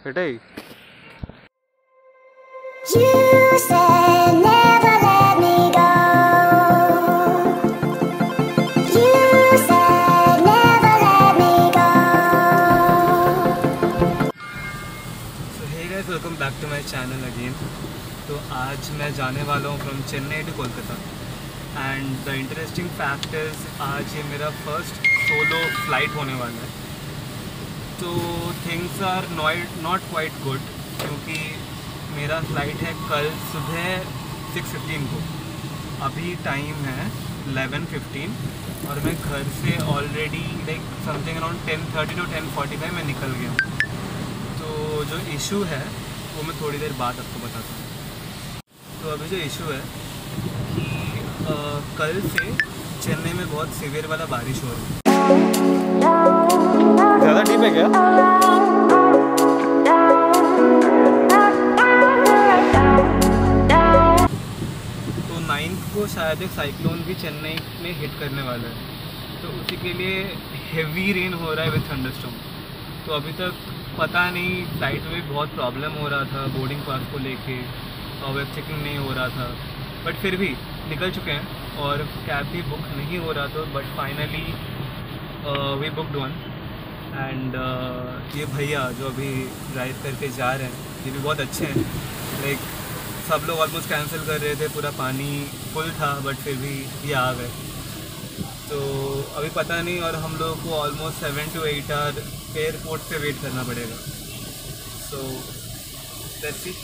बेटा ही You said never let me go. You said never let me go. So hey guys, welcome back to my channel again. तो आज मैं जाने वाला हूँ from Chennai to Kolkata and the interesting fact is आज ये मेरा फर्स्ट सोलो फ्लाइट होने वाला है। तो things are not quite good क्योंकि मेरा फ़्लाइट है कल सुबह 6:15 को। अभी टाइम है 11:15 और मैं घर से already like something around 10:30 to 10:45 में निकल गया हूँ। तो जो इशू है वो मैं थोड़ी देर बाद आपको बताता हूँ। तो अभी जो इशू है कि कल से चेन्नई में बहुत सीवियर वाला बारिश हो रही है। ज़्यादा डीप है क्या? तो 9th को शायद एक साइक्लोन भी चेन्नई में हिट करने वाला है, तो उसी के लिए हेवी रेन हो रहा है विद थंडरस्टॉर्म। तो अभी तक पता नहीं, फ्लाइट में भी बहुत प्रॉब्लम हो रहा था बोर्डिंग पास को लेके और वेब चेकिंग नहीं हो रहा था, बट फिर भी निकल चुके हैं और कैब भी बुक नहीं हो रहा था, but finally we booked one. And ये भैया जो अभी ड्राइव करके जा रहे हैं ये भी बहुत अच्छे हैं। लाइक सब लोग ऑलमोस्ट कैंसिल कर रहे थे, पूरा पानी फुल था, बट फिर भी ये आ गए। तो अभी पता नहीं, और हम लोगों को ऑलमोस्ट 7 to 8 आवर एयरपोर्ट पे वेट करना पड़ेगा। So let's see.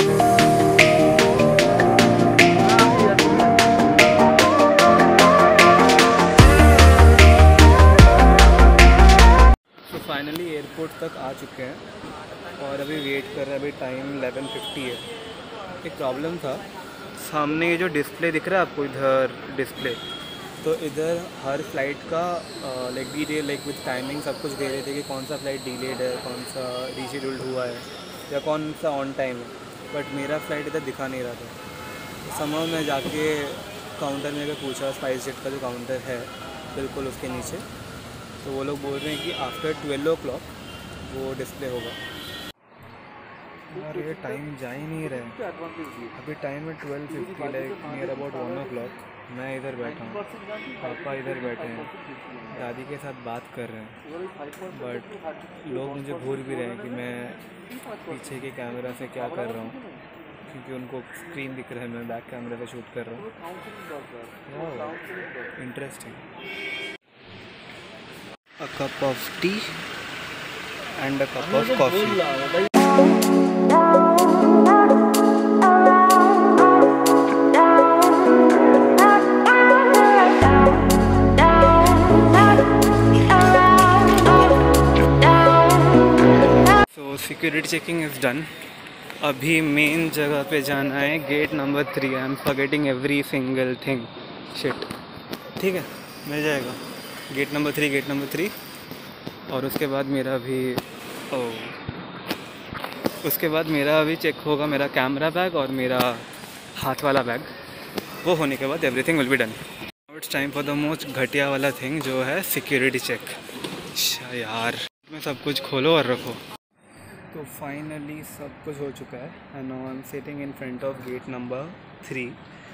Finally airport तक आ चुके हैं और अभी वेट कर रहे हैं। अभी टाइम 11:50 है। एक प्रॉब्लम था, सामने ये जो डिस्प्ले दिख रहा है आपको, इधर डिस्प्ले, तो इधर हर फ्लाइट का like detail like with timing सब कुछ दे रहे थे कि कौन सा फ्लाइट डिलेड है, कौन सा रीशेड्यूल्ड हुआ है या कौन सा ऑन टाइम है, बट मेरा फ़्लाइट इधर दिखा नहीं रहा था। तो समय मैं जाके काउंटर में अगर पूछा, स्पाइस जेट का जो काउंटर है बिल्कुल उसके नीचे, तो वो लोग बोल रहे हैं कि आफ्टर 12 o'clock वो डिस्प्ले होगा। और ये टाइम जा ही नहीं रहा है। अभी टाइम है 12:50, लाइक नियर अबाउट 1 o'clock। मैं इधर बैठा हूँ, पापा इधर बैठे हैं, दादी के साथ बात कर रहे हैं, बट लोग मुझे भूल भी रहे हैं कि मैं पीछे के कैमरा से क्या कर रहा हूँ, क्योंकि उनको स्क्रीन दिख रहा है, मैं बैक कैमरा से शूट कर रहा हूँ। Interesting. A cup of tea and a cup of coffee. So security checking is done. अभी मेन जगह पे जाना है, gate number 3। I am forgetting every single thing, shit. ठीक है, मिल जाएगा गेट नंबर 3। और उसके बाद मेरा अभी चेक होगा, मेरा कैमरा बैग और मेरा हाथ वाला बैग। वो होने के बाद everything will be done. It's time for the most घटिया वाला थिंग, जो है सिक्योरिटी चेक। यार में सब कुछ खोलो और रखो। तो फाइनली सब कुछ हो चुका है and now I am sitting in front of gate number 3।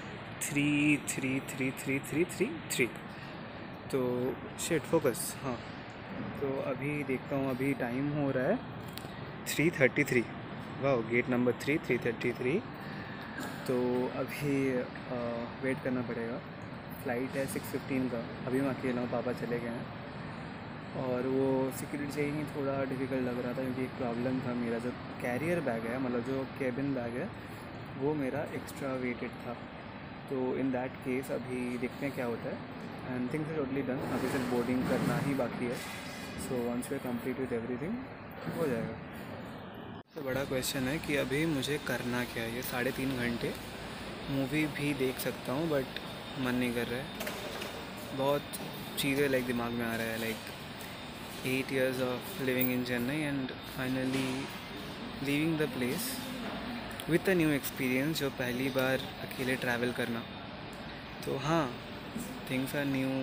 तो शिट, फोकस। हाँ, तो अभी देखता हूँ, अभी टाइम हो रहा है 3:33। वाह, गेट नंबर 3:33। तो अभी वेट करना पड़ेगा। फ़्लाइट है 6:15 का। अभी मैं अकेला हूँ, पापा चले गए हैं, और वो सिक्योरिटी चेकिंग थोड़ा डिफ़िकल्ट लग रहा था क्योंकि एक प्रॉब्लम था। मेरा जो कैरियर बैग है, मतलब जो केबिन बैग है, वो मेरा एक्स्ट्रा वेटेड था। तो इन दैट केस अभी देखते हैं क्या होता है। And things are totally done. अभी सिर्फ बोर्डिंग करना ही बाकी है। So once we complete with everything हो जाएगा। तो बड़ा क्वेश्चन है कि अभी मुझे करना क्या है। ये 3.5 घंटे मूवी भी देख सकता हूँ, बट मन नहीं कर रहा है। बहुत चीज़ें लाइक दिमाग में आ रहा है, like 8 years of living in Chennai and finally leaving the place with a new experience, जो पहली बार अकेले ट्रैवल करना। तो हाँ, थिंग्स आर न्यू,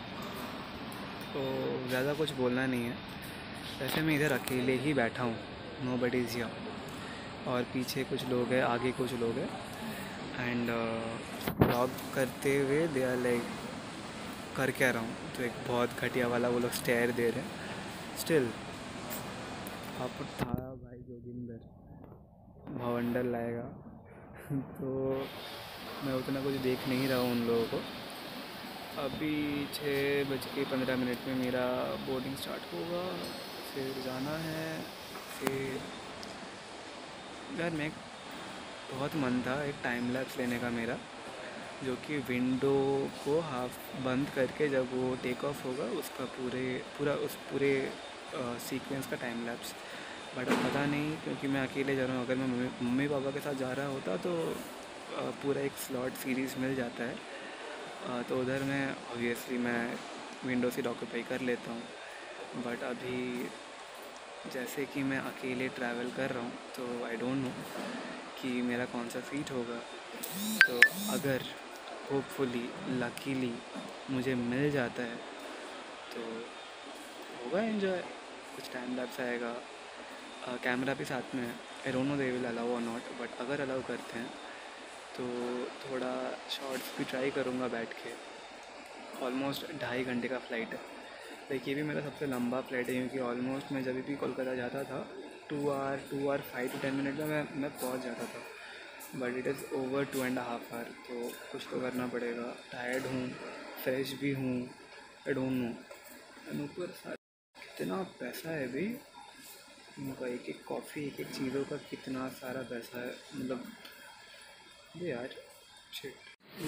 तो ज़्यादा कुछ बोलना नहीं है। वैसे मैं इधर अकेले ही बैठा हूँ, नोबडी इज़ हियर। और पीछे कुछ लोग हैं, आगे कुछ लोग हैं एंड व्लॉग करते हुए दे आर लाइक कर क्या रहा हूँ, तो एक बहुत घटिया वाला वो लोग स्टेयर दे रहे हैं। स्टिल आप था भाई जोगिंदर भवंडर लाएगा तो मैं उतना कुछ देख नहीं रहा हूँ उन लोगों को। अभी 6:15 में मेरा बोर्डिंग स्टार्ट होगा, फिर जाना है। फिर यार मैं बहुत मन था एक टाइम लैप्स लेने का मेरा, जो कि विंडो को हाफ बंद करके जब वो टेक ऑफ होगा उसका पूरे सीक्वेंस का टाइम लैप्स। बट अब पता नहीं, क्योंकि मैं अकेले जा रहा हूँ। अगर मैं मम्मी पापा के साथ जा रहा होता तो पूरा एक स्लॉट सीरीज़ मिल जाता है, तो उधर मैं ऑब्वियसली मैं विंडो सीट ऑक्यूपाई कर लेता हूँ। बट अभी जैसे कि मैं अकेले ट्रैवल कर रहा हूँ तो आई डोंट नो कि मेरा कौन सा सीट होगा। तो अगर होपफुली लकीली मुझे मिल जाता है तो होगा एंजॉय, कुछ टाइम लैप्स आएगा। कैमरा भी साथ में है। I don't know they will allow और नॉट, बट अगर अलाउ करते हैं तो थोड़ा शॉर्ट्स भी ट्राई करूँगा बैठ के। ऑलमोस्ट 2.5 घंटे का फ़्लाइट है। लाइक ये भी मेरा सबसे लंबा फ़्लाइट है, क्योंकि ऑलमोस्ट मैं जब भी कोलकाता जाता था 2 आवर 5 to 10 मिनट में मैं पहुंच जाता था। But it is over 2.5 hour, तो कुछ तो करना पड़ेगा। टायर्ड हूँ, फ्रेश भी हूँ, आई डोंट नो। एंड ऊपर कितना पैसा है भी उनका, एक एक कॉफ़ी एक एक चीज़ों का कितना सारा पैसा है, मतलब यार shit.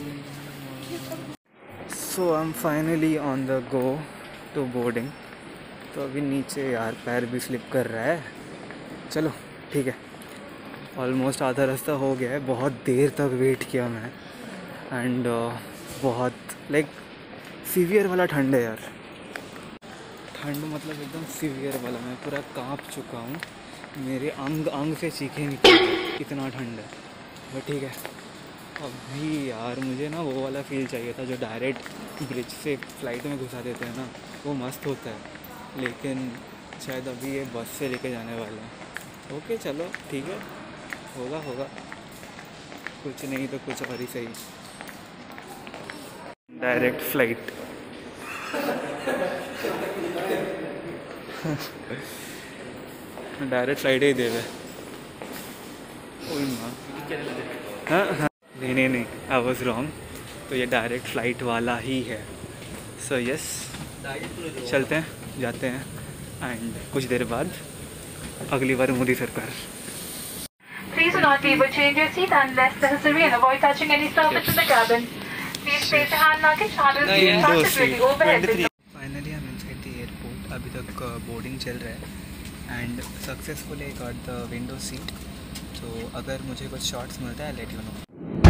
So I am finally on the go to boarding. तो अभी नीचे यार पैर भी स्लिप कर रहा है। चलो ठीक है, ऑलमोस्ट आधा रास्ता हो गया है। बहुत देर तक वेट किया मैं एंड बहुत लाइक सीवियर वाला ठंड है यार। ठंड मतलब एकदम सीवियर वाला, मैं पूरा कांप चुका हूँ, मेरे अंग से चीखें निकल गई, इतना ठंड है। बट ठीक है, अभी यार मुझे ना वो वाला फील चाहिए था जो डायरेक्ट ब्रिज से फ़्लाइट में घुसा देते हैं ना, वो मस्त होता है। लेकिन शायद अभी ये बस से लेके जाने वाले हैं। ओके चलो ठीक है, होगा कुछ नहीं तो कुछ और ही सही। डायरेक्ट फ़्लाइट डायरेक्ट फ़्लाइट ही दे दे। हाँ नहीं आई वॉज रॉन्ग। तो ये डायरेक्ट फ़्लाइट वाला ही है। सो यस, चलते हैं, जाते हैं एंड कुछ देर बाद अगली बार मोदी सरकार। Please do not leave or change your seat unless necessary and avoid touching any surface in the cabin. Please place your hand luggage handles being particularly overhead. Finally हम inside the airport. अभी तक boarding चल रहा है and successfully I got the window seat. तो अगर मुझे कुछ शॉट्स मिलता है लेट यू नो।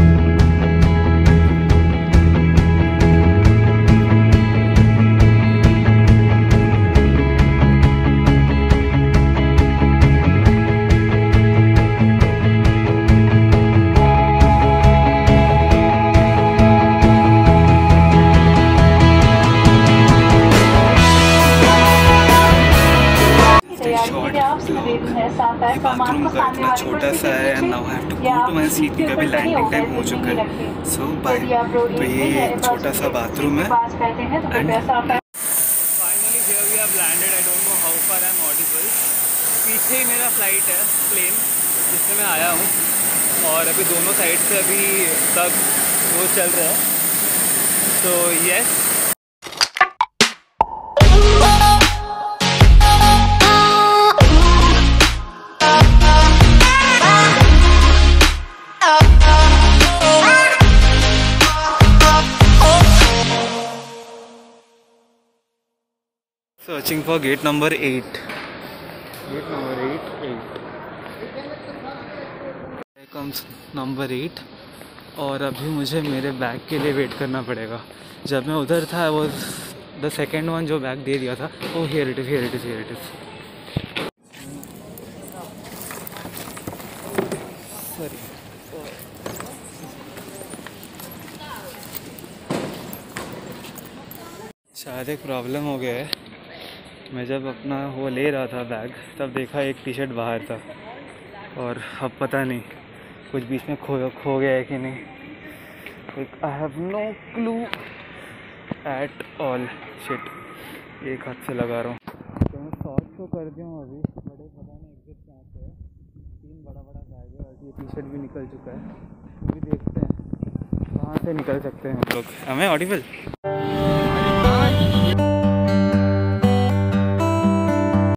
बाथरूम का इतना छोटा सा है and now I have to go to my seat, क्योंकि अभी लैंडिंग टाइम हो चुका है। So bye. तो ये छोटा सा बाथरूम है and finally here we have landed. I don't know how far I am audible. पीछे ही मेरा फ्लाइट है, प्लेन जिससे मैं आया हूँ, और अभी दोनों साइड से अभी तक वो चल रहा है। तो yes, searching for gate number 8. Gate number 8. Here comes number 8. और अभी मुझे मेरे बैग के लिए वेट करना पड़ेगा। जब मैं उधर था वो द सेकेंड वन जो बैग दे दिया था, oh here it is. Sorry, शायद एक प्रॉब्लम हो गया है मैं जब अपना वो ले रहा था बैग तब देखा एक टी शर्ट बाहर था, और अब पता नहीं कुछ बीच में खो गया है कि नहीं। I have no clue at all. Shit, एक हाथ से लगा रहा हूँ। तो मैं शॉर्ट तो कर दिया हूँ अभी, बड़े पता नहीं एग्जिट कहाँ से है। 3 बड़ा बैग है और ये टी शर्ट भी निकल चुका है। अभी देखते हैं कहाँ से निकल सकते हैं हम लोग। हमें ऑडिबल